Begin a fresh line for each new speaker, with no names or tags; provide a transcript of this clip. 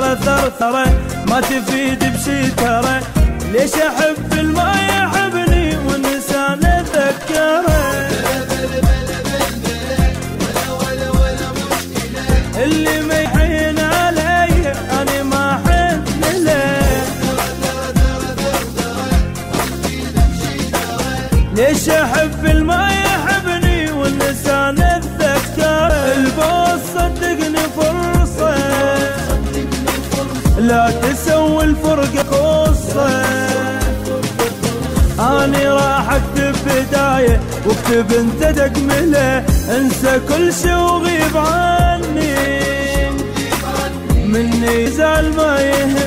ثرثرة ما تفيد بشي ترى. ليش احب الما يحبني والنسان اتذكره. اللي ما يحين علي انا ما احن له. ليش احب الما يحبني والنسان اتذكره. البوس صدقني فرصة لا تسوي الفرقة قصة. اني راح اكتب بداية واكتب انت تكملة. انسى كل شي وغيب عني مني زعل ما يهم.